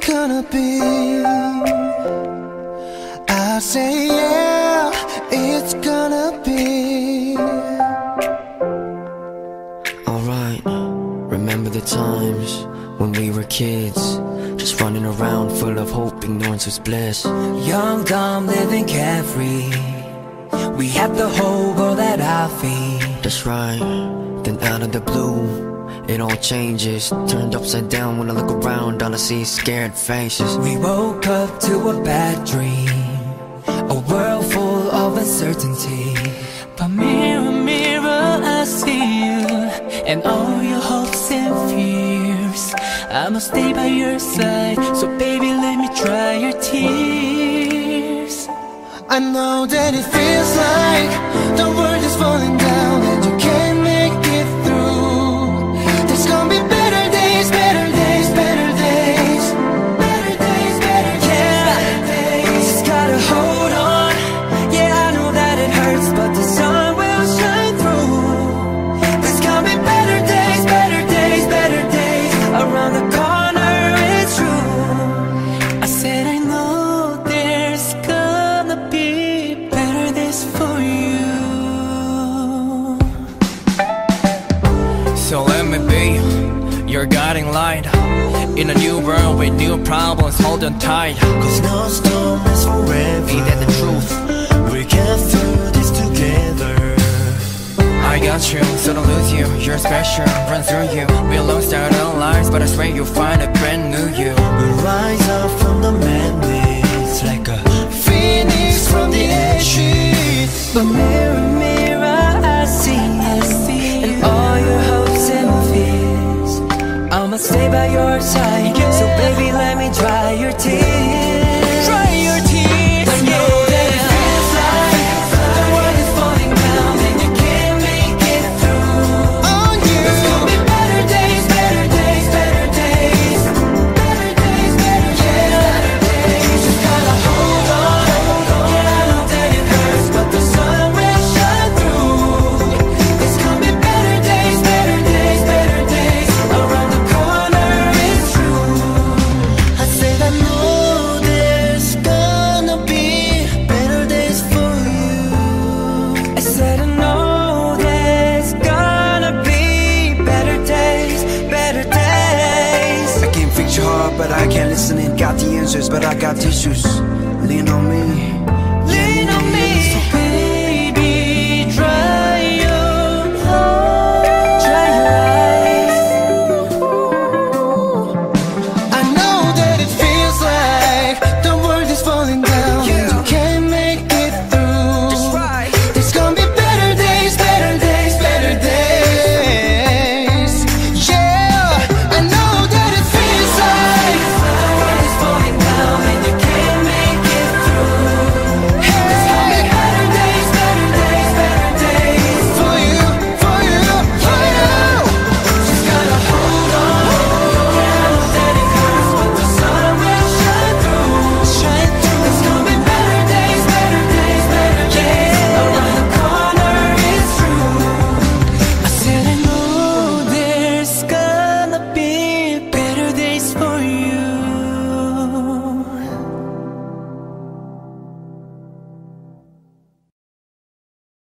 gonna be. I say yeah, it's gonna be. Alright, remember the times when we were kids, just running around full of hope, ignorance was bliss. Young, dumb, living carefree, we had the whole world at our feet. That's right, then out of the blue, it all changes. Turned upside down when I look around, all I see is scared faces. We woke up to a bad dream, a world full of uncertainty. But mirror, mirror, I see you and all your hopes and fears. I'ma stay by your side, so baby let me dry your tears. I know that it feels like the world is falling down and you can't make it through. There's gonna be better days, better days, better days, better days, better days, better days. Just gotta hold on. Yeah, I know that it hurts, but the sun will shine through. There's gonna be better days, better days, better days. Around the corner, it's true. I said I know there's gonna be better days for you. So let me be your guiding light in a new world with new problems. Hold on tight, Cause no storm is forever. ain't that the truth? We get through this together. I got you, so don't lose you. You're special, run through you. We lost our own lives, but I swear you'll find a brand new you. We rise up from the madness like a phoenix from the ashes. But mirror, mirror, I see you and all your hopes and fears. I'ma stay by your side, so baby let me dry your tears. Dry your tears. I know that it feels like the world is falling down and you can't make it through. On you. There's gonna be better days, better days, better days, better days, better days, better days. Just gotta hold on. Yeah, I know that it hurts, but the sun will shine through. There's gonna be better days, better days, better days. Around the corner, it's true. I said I know there's gonna be better days for you. I said I know there's gonna be better days, better days. I can't fix your heart, but I can listen and got the answers, but I got tissues. Lean on me. Lean on me, so baby.